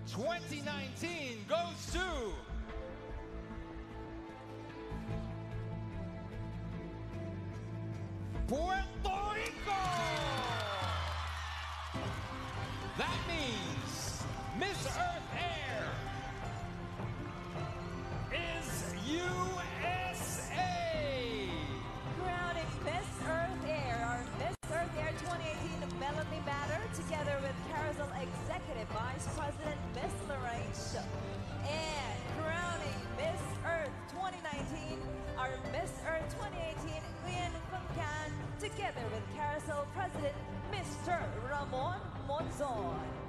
2019 goes to Puerto Rico! That means Miss Earth Air is USA! Crowning Miss Earth Air, our Miss Earth Air 2018 Melanie Matter, together with Carousel Executive Vice President Miss Lorraine Shook. And crowning Miss Earth 2019, our Miss Earth 2018 Nguyen Phung Can, together with Carousel President Mr. Ramon Monzon.